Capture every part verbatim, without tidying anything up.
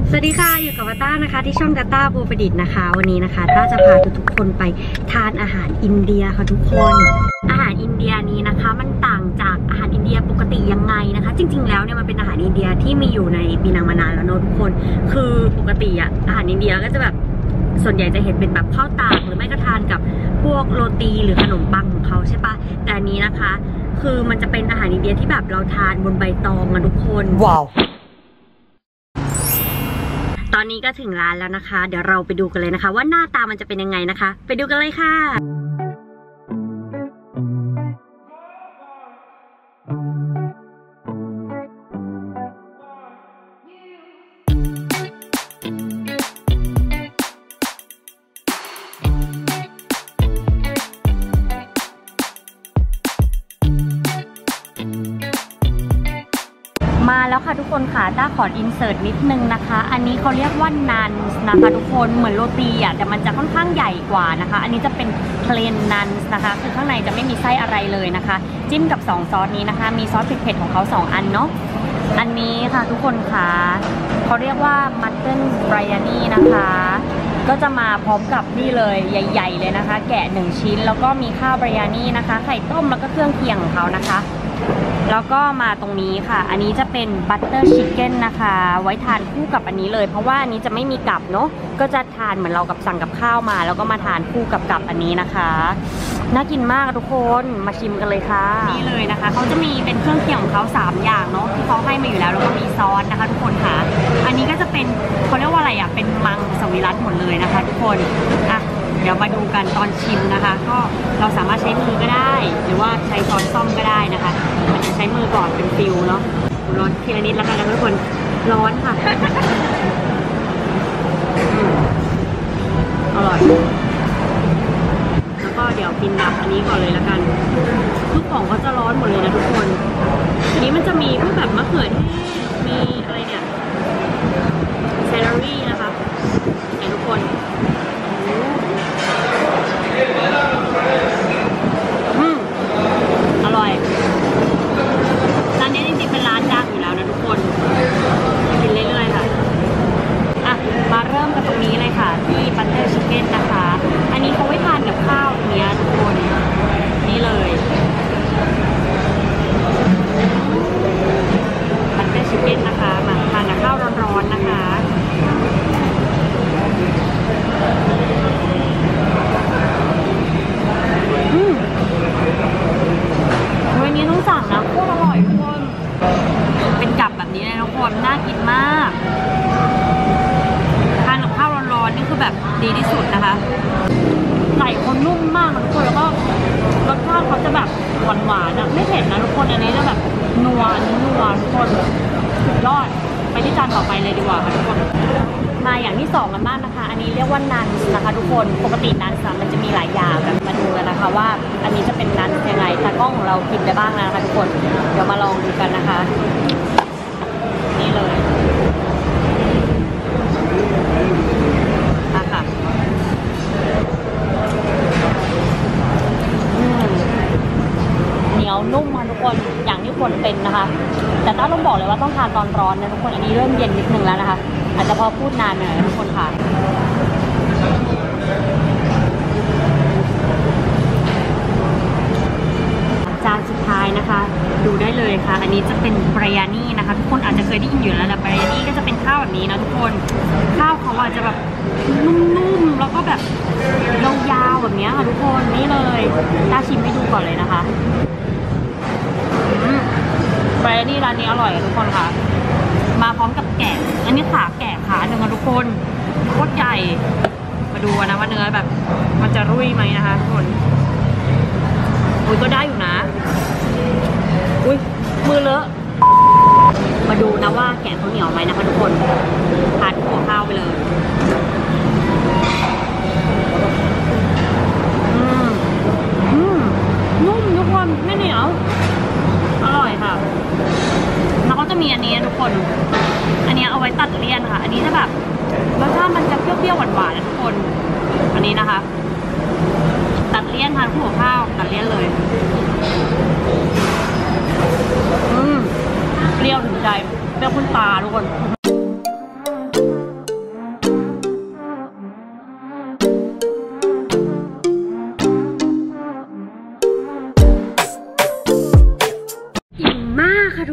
สวัสดีค่ะอยู่กับต้านะคะที่ช่องกาต้าบูประดิษฐ์นะคะวันนี้นะคะต้าจะพาทุกๆคนไปทานอาหารอินเดียค่ะทุกคนอาหารอินเดียนี้นะคะมันต่างจากอาหารอินเดียปกติยังไงนะคะจริงๆแล้วเนี่ยมันเป็นอาหารอินเดียที่มีอยู่ในปีนังมานานแล้วเนอะทุกคนคือปกติอะอาหารอินเดียก็จะแบบส่วนใหญ่จะเห็นเป็นแบบข้าวตากหรือไม่ก็ทานกับพวกโรตีหรือขนมปังของเขาใช่ปะแต่อันนี้นะคะคือมันจะเป็นอาหารอินเดียที่แบบเราทานบนใบตองอะทุกคนว้าวตอนนี้ก็ถึงร้านแล้วนะคะเดี๋ยวเราไปดูกันเลยนะคะว่าหน้าตามันจะเป็นยังไงนะคะไปดูกันเลยค่ะมาแล้วค่ะทุกคนค่ะต้าขออินเสิร์ตนิดนึงนะคะอันนี้เขาเรียกว่านันส์นะคะทุกคนเหมือนโรตีอ่ะแต่มันจะค่อนข้างใหญ่กว่านะคะอันนี้จะเป็นเพลนนันส์นะคะคือข้างในจะไม่มีไส้อะไรเลยนะคะจิ้มกับสองซอสนี้นะคะมีซอสเผ็ดๆของเขาสองอันเนาะอันนี้ค่ะทุกคนค่ะเขาเรียกว่ามัตเติ้ลบรายานี่นะคะก็จะมาพร้อมกับนี่เลยใหญ่ๆเลยนะคะแกะหนึ่งชิ้นแล้วก็มีข้าวบรายานี่นะคะไข่ต้มแล้วก็เครื่องเคียงของเขานะคะแล้วก็มาตรงนี้ค่ะอันนี้จะเป็นบัตเตอร์ชิคเก้นนะคะไว้ทานคู่กับอันนี้เลยเพราะว่าอันนี้จะไม่มีกับเนาะก็จะทานเหมือนเรากับสั่งกับข้าวมาแล้วก็มาทานคู่กับกับอันนี้นะคะน่ากินมากทุกคนมาชิมกันเลยค่ะนี่เลยนะคะเขาจะมีเป็นเครื่องเคียงของเขาสามอย่างเนาะที่เขาให้มาอยู่แล้วแล้วก็มีซอสนะคะทุกคนค่ะอันนี้ก็จะเป็นเขาเรียกว่าอะไรอ่ะเป็นมังสวิรัติหมดเลยนะคะทุกคนอ่ะเดี๋ยวมาดูกันตอนชิมนะคะก็เราสามารถใช้มือก็ได้หรือว่าใช้ช้อนซ่อมก็ได้นะคะใช้มือก่อนเป็นฟิวเนาะร้อนทีละนิดแล้วกันนะทุกคนร้อนค่ะอร่อยแล้วก็เดี๋ยวกินแบบอันนี้ก่อนเลยแล้วกันทุกของก็จะร้อนหมดเลยนะทุกคนอันนี้มันจะมีพวกแบบมะเขือเทศมีอะไรเนี่ยเซลล์รี่นะคะเห็นทุกคนอืมอร่อยร้านนี้จริงๆเป็นร้านดังอยู่แล้วนะทุกคนกินเรื่อยๆค่ะอ่ะมาเริ่มกันตรงนี้เลยค่ะที่บัตเตอร์ชิคเก้นนะคะอันนี้เขาไว้ทานกับข้าวเนี้ยทุกคนนี่เลยบัตเตอร์ชิคเก้นนะคะมาทานกับข้าวร้อนๆนะคะอืมวันนี้ต้องสั่งนะโคตรอร่อยทุกคนเป็นกับแบบนี้เลยทุกคนน่ากินมากทานกับข้าวร้อนๆนี่คือแบบดีที่สุดนะคะไก่เขานุ่มมากทุกคนแล้วก็รสชาติเขาจะแบบหวานๆนะไม่เผ็ดนะทุกคนอันนี้จะแบบนัวอันนี้นัวทุกคนสุดยอดไปที่จานต่อไปเลยดีกว่าค่ะทุกคนมาอย่างที่สองกันบ้างนะคะอันนี้เรียกว่านันส์นะคะทุกคนปกตินันส์มันจะมีหลายอย่างแบบมาดูกันนะคะว่าอันนี้จะเป็นนันส์ยังไงตากล้องของเรากินได้บ้างนะคะทุกคนเดี๋ยวมาลองดูกันนะคะนี่เลยอ่ะค่ะเหนียวนุ่มค่ะทุกคนอย่างที่ควรเป็นนะคะแต่ต้าต้องบอกเลยว่าต้องทานตอนร้อนนะทุกคนอันนี้เริ่มเย็นนิดนึงแล้วนะคะอาจจะพอพูดนานหน่อยทุกคนค่ะจานสุดท้ายนะคะดูได้เลยค่ะอันนี้จะเป็นบรายานี่นะคะทุกคนอาจจะเคยได้ยินอยู่แล้วแหละบรายานี่ก็จะเป็นข้าวแบบนี้นะทุกคนข้าวเขาอาจจะแบบนุ่มๆแล้วก็แบบยาวๆแบบนี้ค่ะทุกคนนี่เลยต้าชิมให้ดูก่อนเลยนะคะบรายานี่ร้านนี้อร่อยทุกคนค่ะมาพร้อมกับแกะอันนี้ขาแกะขาหนึ่งค่ะทุกคนโคตรใหญ่มาดูนะว่าเนื้อแบบมันจะรุ่ยไหมนะคะทุกคนอุ้ยก็ได้อยู่นะอุ้ยมือเลอะมาดูนะว่าแกะเขาเหนียวไหมนะคะทุกคนทานหัวข้าวไปเลยอืมอืมนุ่มทุกคนไม่เหนียวอร่อยค่ะแล้วก็จะมีอันนี้ทุกคนอันนี้เอาไว้ตัดเลี่ยนค่ะอันนี้จะแบบรสชาติมันจะเปรี้ยวๆหวานๆนะทุกคนอันนี้นะคะตัดเลี่ยนทานคู่กับข้าวตัดเลี่ยนเลยอืมเปรี้ยวถึงใจเปรี้ยวขึ้นตาทุกคน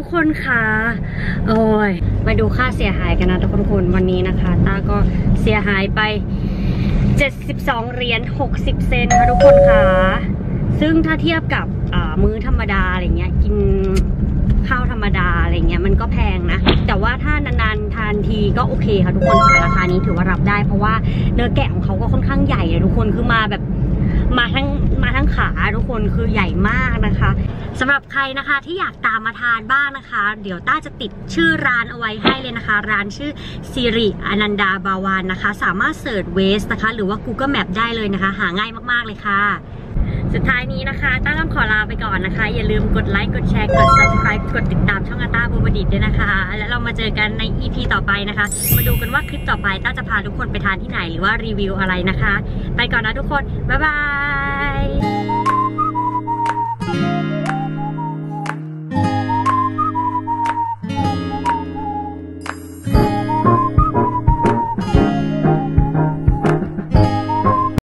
กคนคะโอ้ยมาดูค่าเสียหายกันนะทุกคนวันนี้นะคะต้าก็เสียหายไปเจ็ดสิบสองเหรียญหกสิบเซนค่ะทุกคนคะซึ่งถ้าเทียบกับมื้อธรรมดาอะไรเงี้ยกินข้าวธรรมดาอะไรเงี้ยมันก็แพงนะแต่ว่าถ้านานๆทานทีก็โอเคค่ะทุกคนค่ะราคานี้ถือว่ารับได้เพราะว่าเนื้อแกะของเขาก็ค่อนข้างใหญ่เลยทุกคนคือมาแบบมาทั้งมาทั้งขาทุกคนคือใหญ่มากนะคะสำหรับใครนะคะที่อยากตามมาทานบ้างนะคะเดี๋ยวต้าจะติดชื่อร้านเอาไว้ให้เลยนะคะร้านชื่อสิริอนันดาบาวานนะคะสามารถเสิร์ชเวสนะคะหรือว่า Google Map ได้เลยนะคะหาง่ายมากๆเลยค่ะสุดท้ายนี้นะคะต้าต้องขอลาไปก่อนนะคะอย่าลืมกดไลค์กดแชร์กด ซับสไครบ์ กดติดตามช่องอาต้าบูบดิตด้วยนะคะแล้วเรามาเจอกันใน อี พี ต่อไปนะคะมาดูกันว่าคลิปต่อไปต้าจะพาทุกคนไปทานที่ไหนหรือว่ารีวิวอะไรนะคะไปก่อนนะทุกคนบ๊ายบาย